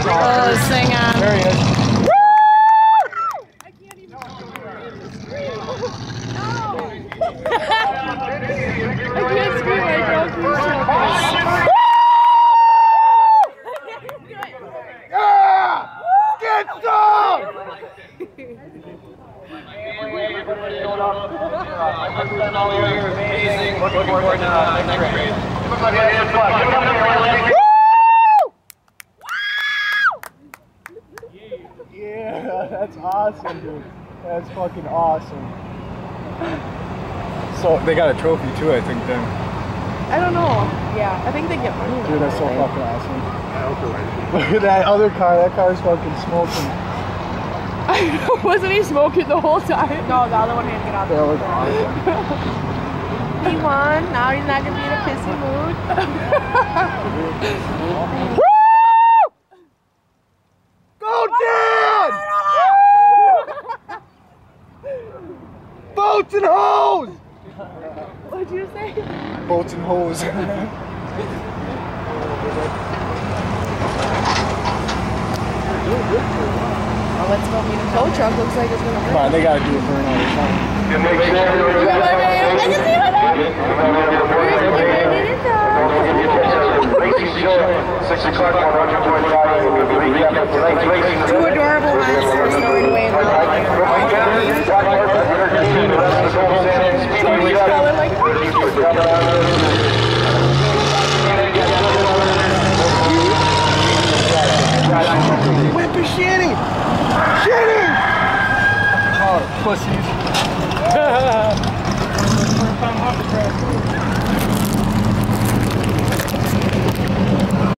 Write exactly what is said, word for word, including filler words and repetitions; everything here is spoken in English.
Oh, sing on. There he is. I can't even. I can't scream like Yeah! Get some! Looking forward to next grade. Yeah, that's awesome, dude. That's fucking awesome. So they got a trophy too, I think. Then. I don't know. Yeah, I think they get money. Dude, that's so fucking awesome. Look at that other car. That car's fucking smoking. Wasn't he smoking the whole time? No, the other one had to get out That was awesome. He won. Now he's not gonna be in a pissy mood. Go, Dad! Boats and hose! What'd you say? Boats and hose. Oh, let's go meet a tow truck. Looks like it's gonna Come on, they gotta do it for another time. I can see what Six o'clock on Roger twenty-five.